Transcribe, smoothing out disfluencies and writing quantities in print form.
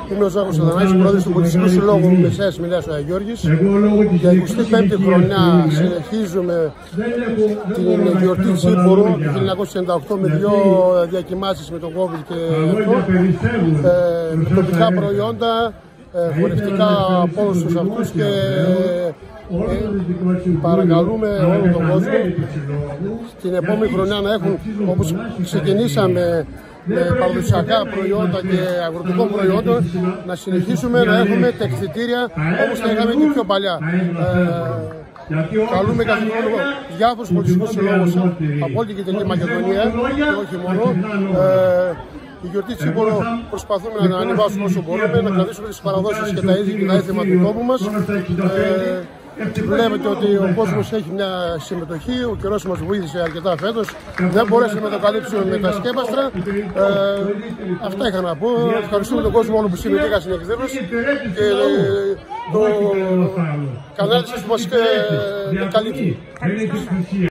Είμαι ο Ζάχος Αδανάκης, πρόεδρος του Πολιτιστικού Συλλόγου Μεσαίας Μηλέας ο Αγιώργης. Για 25η χρονιά συνεχίζουμε την γιορτή της Ήμπορου του 1998 με δύο διακυμάνσεις με τον COVID και αυτό. Με τοπικά προϊόντα, χορευτικά από όλους τους αυτούς και παρακαλούμε όλο τον κόσμο στην επόμενη χρονιά να έχουν, όπως ξεκινήσαμε με παραδοσιακά προϊόντα και αγροτικών προϊόντων, να συνεχίσουμε να έχουμε τα εκθετήρια όπως τα είχαμε και πιο παλιά. Καλούμε καθημερινό διάφορους πολιτιστικούς συλλόγους από όλη και την Μακεδονία και όχι μόνο. Η γιορτή της Ήμπορου προσπαθούμε να ανεβάσουμε όσο μπορούμε, να κρατήσουμε τις παραδόσεις και τα είδη και τα έθιμα του τόπου μας. Βλέπετε ότι ο κόσμος έχει μια συμμετοχή, ο καιρός μας βοήθησε αρκετά φέτος. Δεν μπορέσαμε να το καλύψουμε με τα σκέπαστρα. Αυτά είχα να πω. Ευχαριστούμε τον κόσμο όλο που συμμετείχα στην εκδήλωση και το κανάλι σας που μας καλύπτει.